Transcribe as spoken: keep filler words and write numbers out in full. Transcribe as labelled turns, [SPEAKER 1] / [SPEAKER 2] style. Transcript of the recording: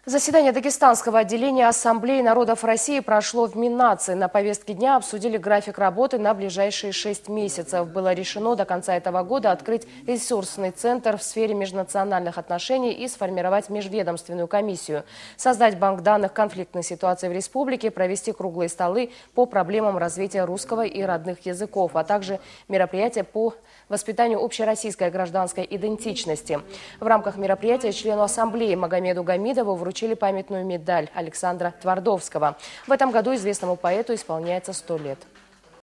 [SPEAKER 1] Заседание Дагестанского отделения Ассамблеи народов России прошло в Миннации. На повестке дня обсудили график работы на ближайшие шесть месяцев. Было решено до конца этого года открыть ресурсный центр в сфере межнациональных отношений и сформировать межведомственную комиссию, создать банк данных конфликтной ситуации в республике, провести круглые столы по проблемам развития русского и родных языков, а также мероприятия по воспитанию общероссийской гражданской идентичности. В рамках мероприятия члену Ассамблеи Магомеду Гамидову вручили памятную медаль Александра Твардовского. В этом году известному поэту исполняется сто лет.